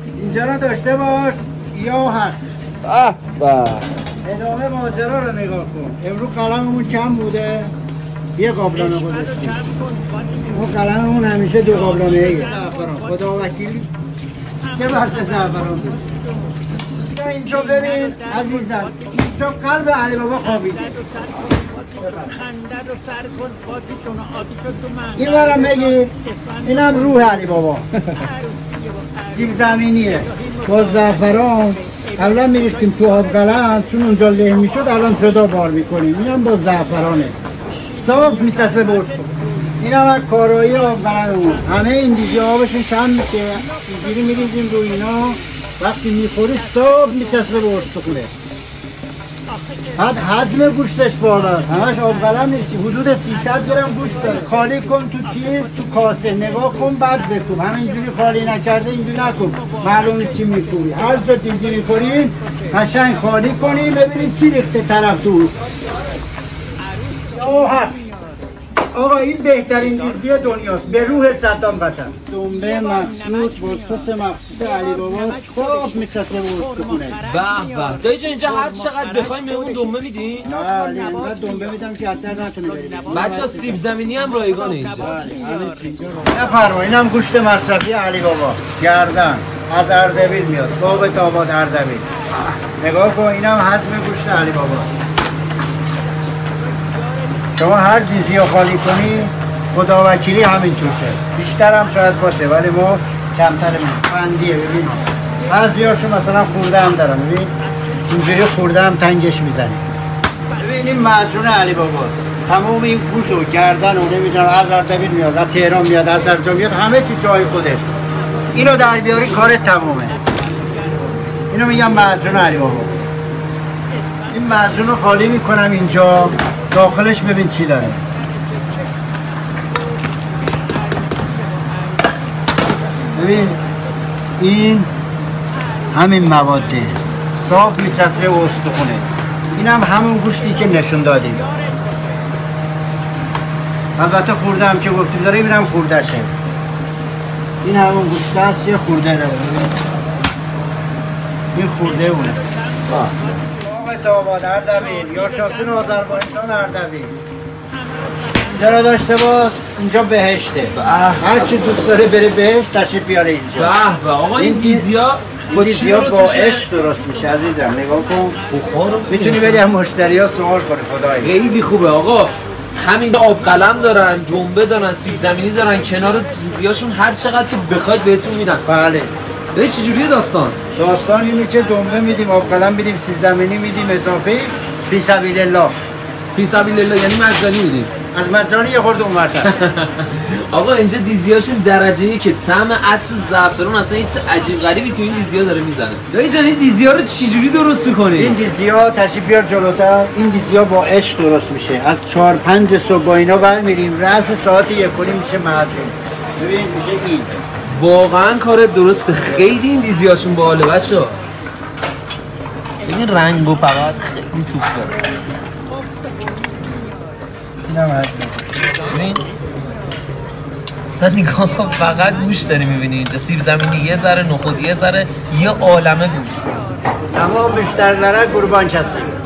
اینجا رو داشته باش یا حق. ادامه ماجرا رو نگاه کن. امروز قلممون چند بوده؟ یه قابلانه گذاشتیم. اون قلممون همیشه 2 قابلانه ایه. خدا وکیلی چه بسته زعفران. اینجا ببین عزیزم، اینجا قلب علی بابا خوابیده. این برم بگید اینم روح علی بابا. سیب زمینیه با زعفران. اولا میریختیم تو آب قلم، چون اونجا له میشد الان جدا بار میکنیم. اینم با زعفرانه صاف میچسبه به ارسو. اینم از کارایی آب قلممون. همه این دیگه آبشون کم میشه، اینجوری میریزیم رو اینا. وقتی میخوری صاف میچسبه به ارسو. بعد حجم گوشتش بالاست، همش آب قلم نیستی. حدود 300 گرم گوشت داره. خالی کن تو چیز، تو کاسه نگاه کن، بعد بکوب. همینجوری خالی نکرده اینجوری نکن، معلومه چی میخوری. هر جا دیزی میخورین قشنگ خالی کنی، ببینید چی ریخته طرف تو. آقا این بهترین دیزی دنیاست، به روح صدام قسم. دنبه مخصوص با سس مخصوص علی بابا صاف میچسبه به کنه. به به دایی جان، اینجا هر چقدر بخوایم بهمون دنبه میدین؟ بله اینقدر دنبه میدم که اثر نتونه برید. بچه‌ها سیب زمینی هم رایگانه اینجا. بفرما اینم گوشت مصرفی علی بابا، گردن از اردبیل میاد، صبح آباد اردبیل. نگاه کن اینم حجم گوشت علی بابا. شما هر دیزی رو خالی کنی خدا وکیلی همین توشه. بیشتر هم شاید باشه ولی ما کمتر فندیه. ببین بعضیاشو مثلا خورده هم دارم، ببین اینجوری خورده هم تنگش میزنی. ببین این معجون علی بابا، تمام این گوش و گردن و نمیدونم از اردبیل میاد، از تهران میاد، از هر جا میاد، همه چی جای خودش. اینو در بیاری کارت تمومه. اینو میگم معجون علی بابا. این معجون رو خالی میکنم اینجا، داخلش ببین چی داره. ببین این همین مواده صاف میچسبه و استخونه. این هم همون گوشتی که نشون دادیم. البته خورده هم که گفتیم داره، این هم خورده شه. این همون گوشت هست، یه خورده داره. این خورده اونه. آباد اردبیل یا شاطون آذربایجان اردبیل. اینجا رو داشته باش، اینجا بهشته. هر چی دوست داره بره بهشت تشریف بیاره اینجا. به به آقا این دیزیا با عشق درست میشه عزیزم. نگاه کن بخار میتونی بری هم مشتری ها سوال کنی. خدایی خیلی خوبه آقا. همین آب قلم دارن، دنبه دارن، سیب زمینی دارن، کنار دیزیاشون هر چقدر که بخواید بهتون میدن. بله. دایی چجوریه داستان اینه که دنبه میدیم، آب قلم میدیم، سیب زمینی میدیم اضافه فی سبیل الله. فی سبیل الله یعنی مجانی میدیم. از مجانی یه خورده اونورتر. آقا اینجا دیزیاشون درجه‌ای که طعم عطر زعفران اصلا یه عجیب غریبی تو این دیزیا داره میزنه. دایی جان این دیزیا رو چجوری درست می‌کنی؟ این دیزیا تشریف بیار جلوتر. این دیزیا با عشق درست میشه. از 4-5 صبح با اینا برمیریم، رأس ساعت 1:30 میشه معجون. ببین میشه این. واقعا کار درسته. خیلی این دیزیاشون باحاله بچه‌ها. این رنگو فقط خیلی توپ داره. اینم هست. ببین اصلا نگاه کن، فقط گوش داری میبینی اینجا. سیب زمینی یه ذره، نخود یه ذره، یه عالمه گوش. تمام بیشتر لره قربان کسی.